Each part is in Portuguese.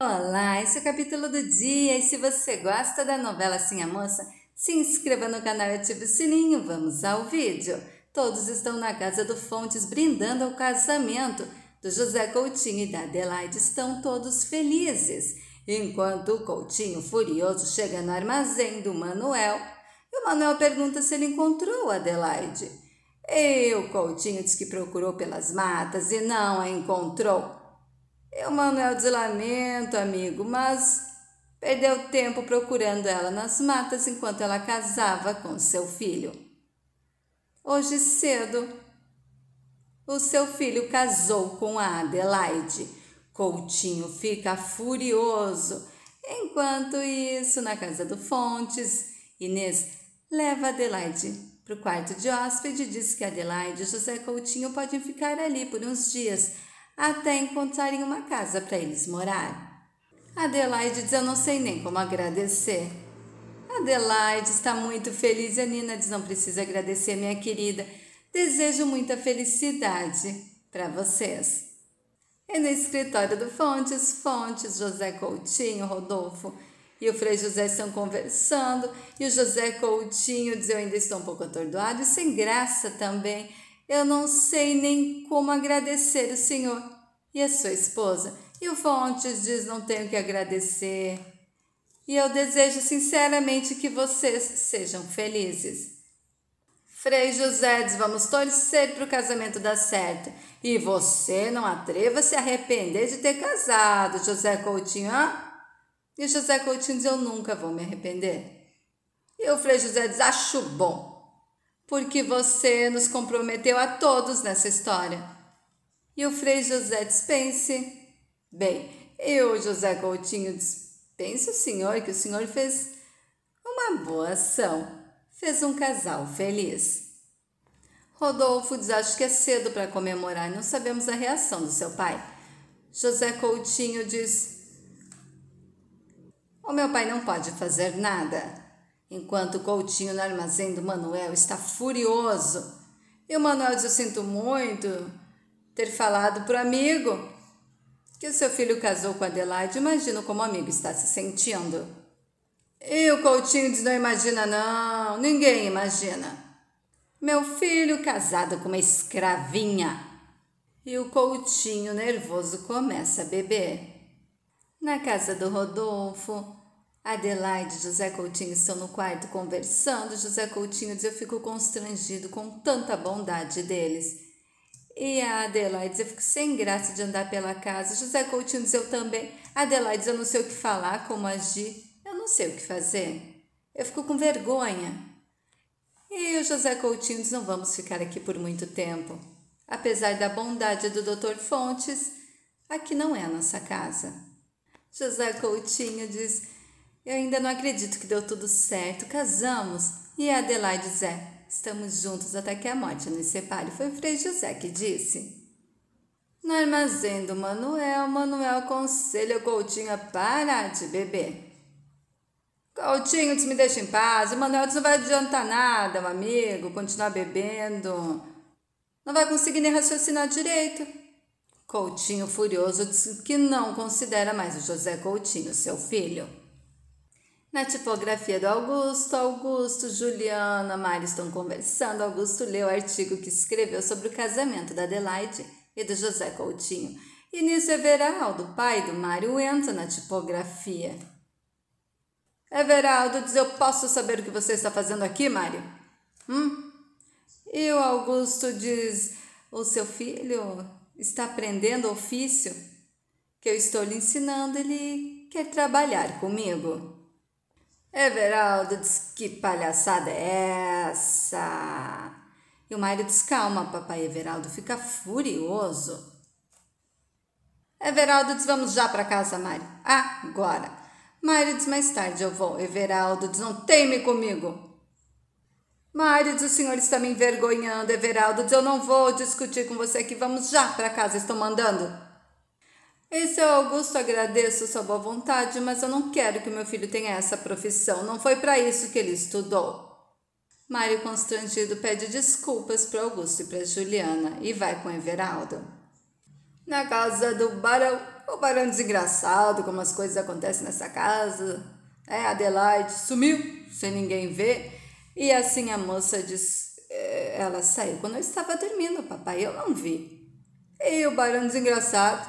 Olá, esse é o capítulo do dia e se você gosta da novela Sim a Moça, se inscreva no canal e ative o sininho. Vamos ao vídeo. Todos estão na casa do Fontes brindando ao casamento do José Coutinho e da Adelaide. Estão todos felizes, enquanto o Coutinho, furioso, chega no armazém do Manuel e o Manuel pergunta se ele encontrou a Adelaide. E o Coutinho diz que procurou pelas matas e não a encontrou. E o Manuel diz: lamento, amigo, mas perdeu tempo procurando ela nas matas enquanto ela casava com seu filho. Hoje cedo, o seu filho casou com a Adelaide. Coutinho fica furioso. Enquanto isso, na casa do Fontes, Inês leva a Adelaide para o quarto de hóspede e diz que Adelaide e José Coutinho podem ficar ali por uns dias, até encontrarem uma casa para eles morar. Adelaide diz: eu não sei nem como agradecer. Adelaide está muito feliz e a Nina diz: não precisa agradecer, minha querida. Desejo muita felicidade para vocês. E no escritório do Fontes, José Coutinho, Rodolfo e o Frei José estão conversando e o José Coutinho diz: eu ainda estou um pouco atordoado e sem graça também. Eu não sei nem como agradecer o senhor e a sua esposa. E o Fontes diz: não tenho que agradecer. E eu desejo sinceramente que vocês sejam felizes. Frei José diz: vamos torcer para o casamento dar certo. E você não atreva a se arrepender de ter casado, José Coutinho, hã? E José Coutinho diz: eu nunca vou me arrepender. E o Frei José diz: acho bom, porque você nos comprometeu a todos nessa história. E o Frei José diz: pense. Bem, e o José Coutinho diz: pense o senhor que o senhor fez uma boa ação, fez um casal feliz. Rodolfo diz: acho que é cedo para comemorar, não sabemos a reação do seu pai. José Coutinho diz: o meu pai não pode fazer nada. Enquanto o Coutinho no armazém do Manuel está furioso. E o Manuel diz: eu sinto muito ter falado para o amigo que o seu filho casou com a Adelaide. Imagino como o amigo está se sentindo. E o Coutinho diz: não imagina não, ninguém imagina. Meu filho casado com uma escravinha. E o Coutinho nervoso começa a beber. Na casa do Rodolfo, Adelaide e José Coutinho estão no quarto conversando. José Coutinho diz: eu fico constrangido com tanta bondade deles. E a Adelaide diz: eu fico sem graça de andar pela casa. José Coutinho diz: eu também. Adelaide diz: eu não sei o que falar, como agir. Eu não sei o que fazer. Eu fico com vergonha. E o José Coutinho diz: não vamos ficar aqui por muito tempo. Apesar da bondade do Dr. Fontes, aqui não é a nossa casa. José Coutinho diz: eu ainda não acredito que deu tudo certo, casamos. E a Adelaide diz: estamos juntos até que a morte nos separe. Foi o Frei José que disse. No armazém do Manuel aconselha o Coutinho a parar de beber. Coutinho diz: me deixa em paz. O Manuel diz: não vai adiantar nada, meu amigo, continuar bebendo. Não vai conseguir nem raciocinar direito. Coutinho, furioso, diz que não considera mais o José Coutinho seu filho. Na tipografia do Augusto, Juliana, Mário estão conversando. Augusto leu o artigo que escreveu sobre o casamento da Adelaide e do José Coutinho. E nisso Everaldo, pai do Mário, entra na tipografia. Everaldo diz: eu posso saber o que você está fazendo aqui, Mário? E o Augusto diz: o seu filho está aprendendo ofício que eu estou lhe ensinando, ele quer trabalhar comigo. Everaldo diz: que palhaçada é essa? E o Mário diz: calma, papai. Everaldo fica furioso. Everaldo diz: vamos já para casa, Mário. Agora. Mário diz: mais tarde eu vou. Everaldo diz: não teime comigo. Mário diz: o senhor está me envergonhando. Everaldo diz: eu não vou discutir com você aqui, vamos já para casa, estou mandando. Seu Augusto, agradeço sua boa vontade, mas eu não quero que meu filho tenha essa profissão, não foi para isso que ele estudou. Mário, constrangido, pede desculpas para Augusto e para Juliana e vai com Everaldo. Na casa do Barão, O barão desengraçado, como as coisas acontecem nessa casa. Adelaide sumiu, sem ninguém ver. E assim a moça diz, ela saiu quando eu estava dormindo, papai, eu não vi. E o barão desengraçado,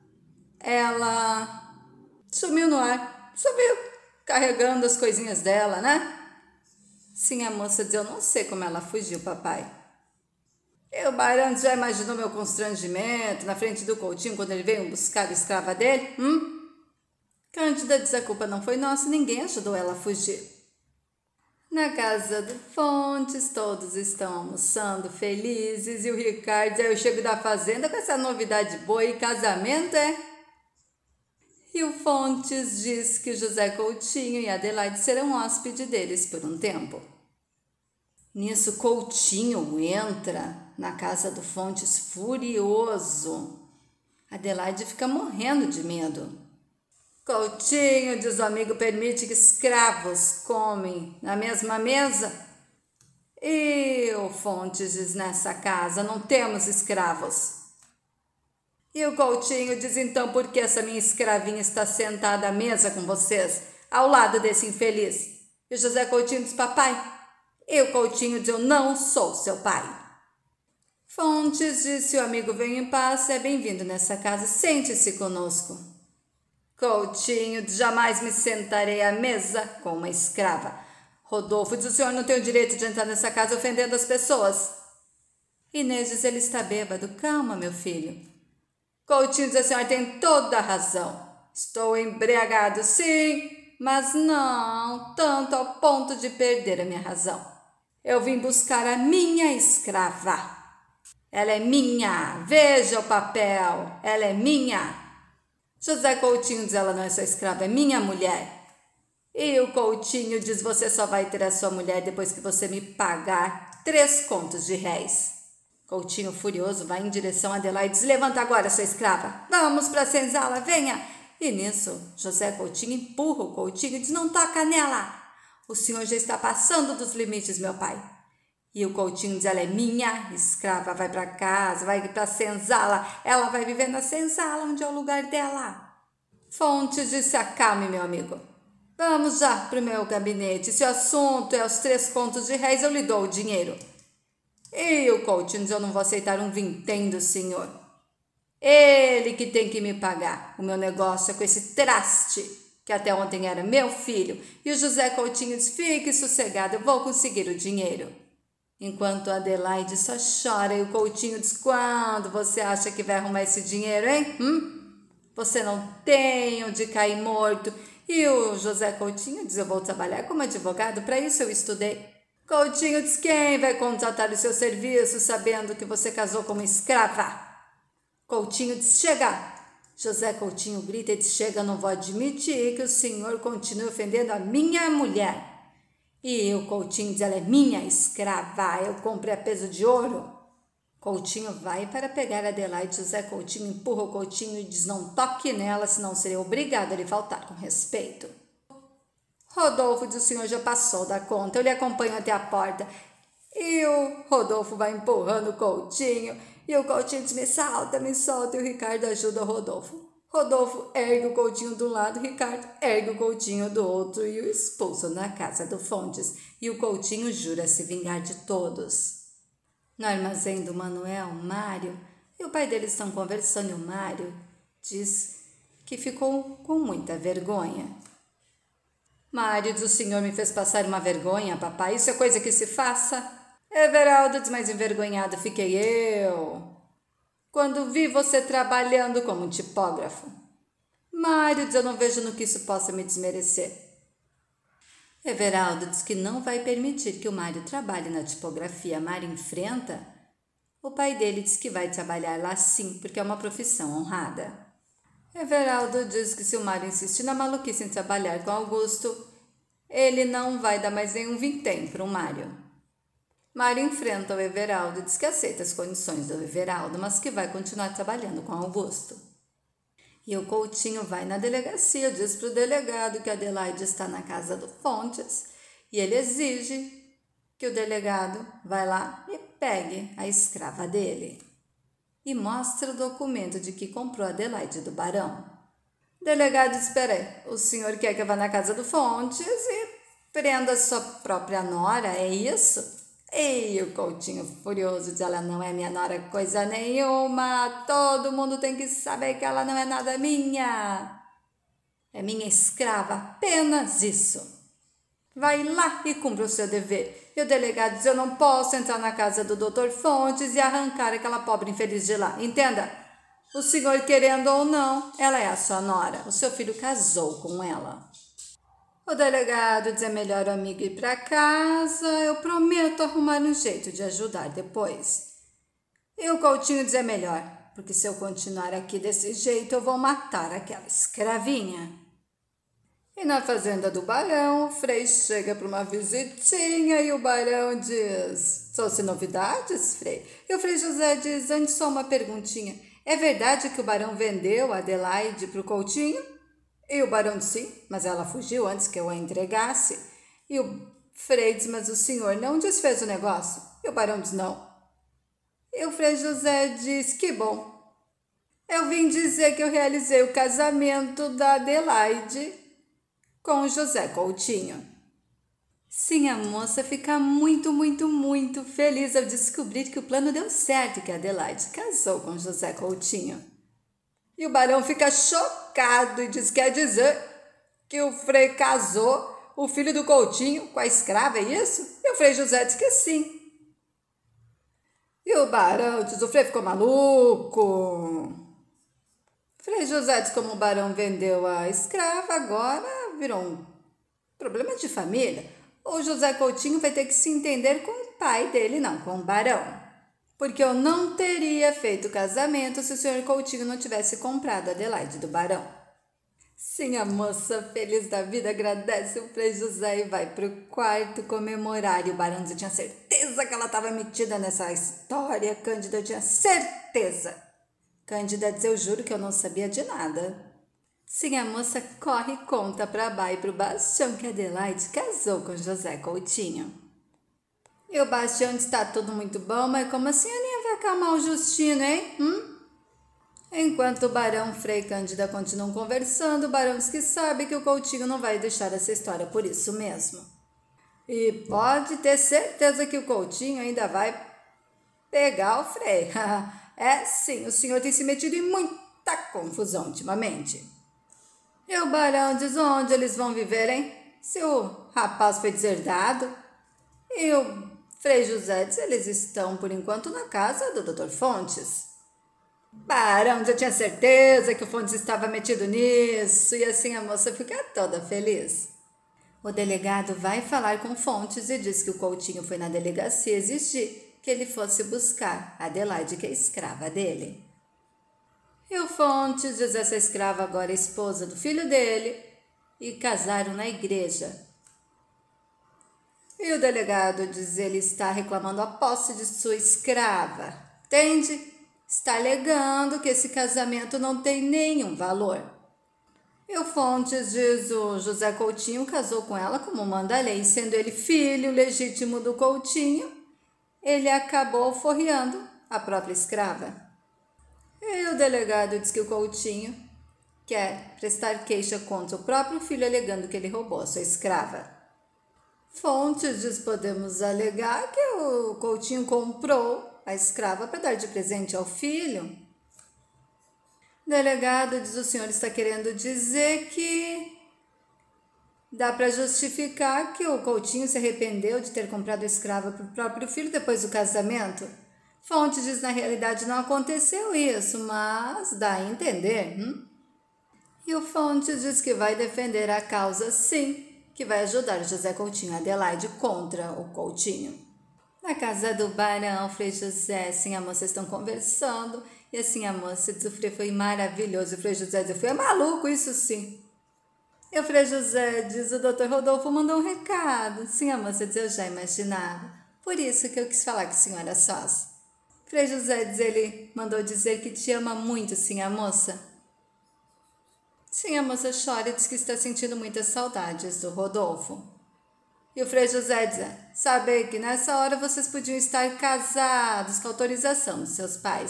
ela sumiu no ar, sumiu, carregando as coisinhas dela, né? Sim, a moça diz, eu não sei como ela fugiu, papai. E o barão já imaginou meu constrangimento na frente do Coutinho quando ele veio buscar a escrava dele? Cândida diz, a culpa não foi nossa, ninguém ajudou ela a fugir. Na casa do Fontes, todos estão almoçando felizes e o Ricardo, eu chego da fazenda com essa novidade boa e casamento, E o Fontes diz que José Coutinho e Adelaide serão hóspedes deles por um tempo. Nisso, Coutinho entra na casa do Fontes furioso. Adelaide fica morrendo de medo. Coutinho, diz o amigo, permite que escravos comem na mesma mesa? E o Fontes diz, nessa casa não temos escravos. E o Coutinho diz, então por que essa minha escravinha está sentada à mesa com vocês, ao lado desse infeliz? E o José Coutinho diz, papai. E o Coutinho diz, eu não sou seu pai. Fontes diz, se o amigo veio em paz, é bem-vindo nessa casa, sente-se conosco. Coutinho diz, jamais me sentarei à mesa com uma escrava. Rodolfo diz, o senhor não tem o direito de entrar nessa casa ofendendo as pessoas. Inês diz, ele está bêbado, calma, meu filho. Coutinho diz, a senhora tem toda a razão. Estou embriagado, sim, mas não tanto ao ponto de perder a minha razão. Eu vim buscar a minha escrava. Ela é minha, veja o papel, ela é minha. José Coutinho diz, ela não é sua escrava, é minha mulher. E o Coutinho diz, você só vai ter a sua mulher depois que você me pagar 3 contos de réis. Coutinho, furioso, vai em direção a Adelaide e diz, levanta agora, sua escrava. Vamos para a senzala, venha. E nisso, José Coutinho empurra o Coutinho e diz, não toca nela. O senhor já está passando dos limites, meu pai. E o Coutinho diz, ela é minha escrava, vai para casa, vai para a senzala. Ela vai viver na senzala, onde é o lugar dela. Fontes diz, se acalme, meu amigo. Vamos já para o meu gabinete. Se o assunto é os 3 contos de réis, eu lhe dou o dinheiro. E o Coutinho diz, eu não vou aceitar um vintém do senhor. Ele que tem que me pagar. O meu negócio é com esse traste, que até ontem era meu filho. E o José Coutinho diz, fique sossegado, eu vou conseguir o dinheiro. Enquanto a Adelaide só chora e o Coutinho diz, quando você acha que vai arrumar esse dinheiro, hein? Você não tem onde cair morto. E o José Coutinho diz, eu vou trabalhar como advogado, para isso eu estudei. Coutinho diz, quem vai contratar o seu serviço sabendo que você casou com uma escrava? Coutinho diz, chega. José Coutinho grita e diz, chega, não vou admitir que o senhor continue ofendendo a minha mulher. E o Coutinho diz, ela é minha escrava, eu comprei a peso de ouro. Coutinho vai para pegar a Adelaide, José Coutinho empurra o Coutinho e diz, não toque nela, senão serei obrigado a lhe faltar com respeito. Rodolfo diz, o senhor já passou da conta, eu lhe acompanho até a porta. E o Rodolfo vai empurrando o Coutinho, e o Coutinho diz, me solta, e o Ricardo ajuda o Rodolfo. Rodolfo ergue o Coutinho de um lado, Ricardo ergue o Coutinho do outro e o expulsam da casa do Fontes. E o Coutinho jura se vingar de todos. No armazém do Manuel, Mário e o pai deles estão conversando e o Mário diz que ficou com muita vergonha. Mário diz, o senhor me fez passar uma vergonha, papai, isso é coisa que se faça? Everaldo diz, mais envergonhado fiquei eu quando vi você trabalhando como um tipógrafo. Mário diz, eu não vejo no que isso possa me desmerecer. Everaldo diz que não vai permitir que o Mário trabalhe na tipografia. Mário enfrenta. O pai dele diz que vai trabalhar lá sim, porque é uma profissão honrada. Everaldo diz que se o Mário insistir na maluquice em trabalhar com Augusto, ele não vai dar mais nenhum vintém para o Mário. Mário enfrenta o Everaldo e diz que aceita as condições do Everaldo, mas que vai continuar trabalhando com Augusto. E o Coutinho vai na delegacia, diz para o delegado que a Adelaide está na casa do Fontes e ele exige que o delegado vá lá e pegue a escrava dele. e mostra o documento de que comprou Adelaide do barão. Delegado, espera aí, o senhor quer que eu vá na casa do Fontes e prenda sua própria nora, é isso? E o Coutinho furioso diz, ela não é minha nora coisa nenhuma, todo mundo tem que saber que ela não é nada minha. É minha escrava, apenas isso. Vai lá e cumpra o seu dever. E o delegado diz, eu não posso entrar na casa do Dr. Fontes e arrancar aquela pobre infeliz de lá, entenda? O senhor querendo ou não, ela é a sua nora, o seu filho casou com ela. O delegado diz, é melhor o amigo ir para casa, eu prometo arrumar um jeito de ajudar depois. E o Coutinho diz, é melhor, porque se eu continuar aqui desse jeito, eu vou matar aquela escravinha. E na fazenda do barão, o Frei chega para uma visitinha e o barão diz, trouxe novidades, Frei? E o Frei José diz, antes só uma perguntinha, é verdade que o barão vendeu a Adelaide para o Coutinho? E o barão disse, sim, mas ela fugiu antes que eu a entregasse. E o Frei diz, mas o senhor não desfez o negócio? E o barão diz, não. E o Frei José diz, que bom. Eu vim dizer que eu realizei o casamento da Adelaide com José Coutinho. Sim, a moça fica muito, muito, muito feliz ao descobrir que o plano deu certo e que a Adelaide casou com José Coutinho. E o barão fica chocado e diz, quer dizer que o Frei casou o filho do Coutinho com a escrava, é isso? E o Frei José diz que sim. E o barão diz, o Frei ficou maluco. Frei José diz, como o barão vendeu a escrava, agora virou um problema de família. O José Coutinho vai ter que se entender com o pai dele, não com o barão. Porque eu não teria feito o casamento se o senhor Coutinho não tivesse comprado a Adelaide do barão. Sim, a moça feliz da vida agradece o Frei José e vai para o quarto comemorar. E o barão diz, eu tinha certeza que ela estava metida nessa história, Cândida, eu tinha certeza. Cândida diz, eu juro que eu não sabia de nada. Sim, a moça corre e conta para Bá e para o Bastião que Adelaide casou com José Coutinho. E o Bastião está tudo muito bom, mas como assim a senhorinha vai acalmar o Justino, hein? Enquanto o barão, Frei e Cândida continuam conversando, o barão diz que sabe que o Coutinho não vai deixar essa história por isso mesmo. E pode ter certeza que o Coutinho ainda vai pegar o Frei. É sim, o senhor tem se metido em muita confusão ultimamente. E o barão diz, onde eles vão viver, hein? Se o rapaz foi deserdado. E o Frei José diz, eles estão por enquanto na casa do Dr. Fontes. Barão, já tinha certeza que o Fontes estava metido nisso. E assim a moça fica toda feliz. O delegado vai falar com Fontes e diz que o Coutinho foi na delegacia exigir que ele fosse buscar a Adelaide, que é a escrava dele. E o Fontes diz, essa escrava agora é esposa do filho dele e casaram na igreja. E o delegado diz, ele está reclamando a posse de sua escrava, entende? Está alegando que esse casamento não tem nenhum valor. E o Fontes diz, o José Coutinho casou com ela como manda a lei, sendo ele filho legítimo do Coutinho, ele acabou alforriando a própria escrava. E o delegado diz que o Coutinho quer prestar queixa contra o próprio filho, alegando que ele roubou a sua escrava. Fontes diz, podemos alegar que o Coutinho comprou a escrava para dar de presente ao filho. O delegado diz, o senhor está querendo dizer que dá para justificar que o Coutinho se arrependeu de ter comprado a escrava para o próprio filho depois do casamento? Fontes diz, na realidade não aconteceu isso, mas dá a entender. E o Fontes diz que vai defender a causa sim, que vai ajudar José Coutinho e Adelaide contra o Coutinho. Na casa do barão, Frei José, sim, a moça estão conversando, e assim a moça diz, o Frei foi maravilhoso, o Frei José diz, foi maluco, isso sim. E o Frei José diz, o doutor Rodolfo mandou um recado. Sim, a moça diz, eu já imaginava. Por isso que eu quis falar com a senhora sós. Frei José diz, ele mandou dizer que te ama muito, sim, a moça. Sim, a moça chora e diz que está sentindo muitas saudades do Rodolfo. E o Frei José diz, saber que nessa hora vocês podiam estar casados com autorização dos seus pais.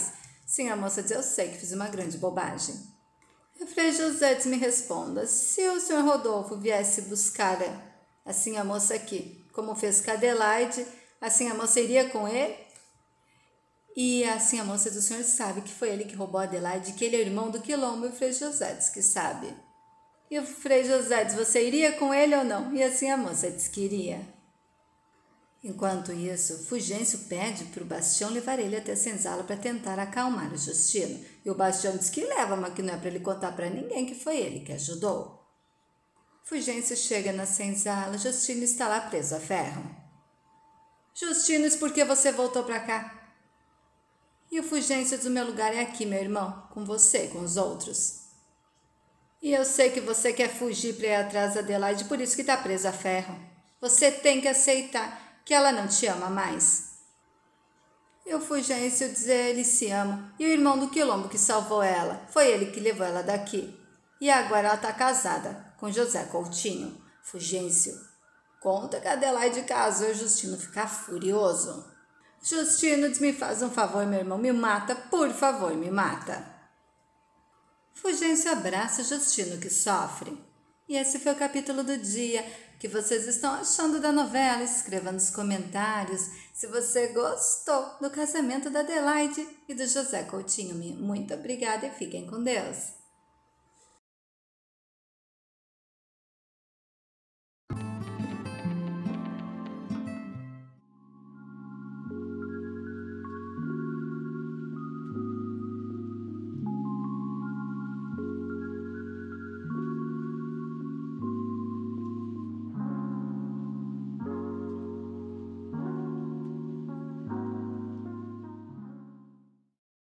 Sim, a moça diz, eu sei que fiz uma grande bobagem. E o Frei José diz, me responda, se o senhor Rodolfo viesse buscar assim a moça aqui, como fez com a Adelaide, assim a moça iria com ele? E assim a moça do senhor sabe que foi ele que roubou a Adelaide, que ele é irmão do Quilombo, e o Frei José diz que sabe. E o Frei José diz, você iria com ele ou não? E assim a moça diz que iria. Enquanto isso, Fulgêncio pede para o Bastião levar ele até a senzala para tentar acalmar o Justino. E o Bastião diz que leva, mas que não é para ele contar para ninguém que foi ele que ajudou. Fulgêncio chega na senzala, Justino está lá preso a ferro. Justino, isso por que você voltou para cá? E o Fulgêncio diz, o meu lugar é aqui, meu irmão, com você e com os outros. E eu sei que você quer fugir para ir atrás da Adelaide, por isso que está presa a ferro. Você tem que aceitar que ela não te ama mais. E o Fulgêncio diz, ele se ama. E o irmão do Quilombo que salvou ela, foi ele que levou ela daqui. E agora ela está casada com José Coutinho. Fulgêncio conta que a Adelaide casou e o Justino fica furioso. Justino diz, me faz um favor, meu irmão, me mata, por favor, me mata. Fulgêncio abraça Justino que sofre. E esse foi o capítulo do dia. O que vocês estão achando da novela? Escreva nos comentários. Se você gostou do casamento da Adelaide e do José Coutinho, muito obrigada e fiquem com Deus.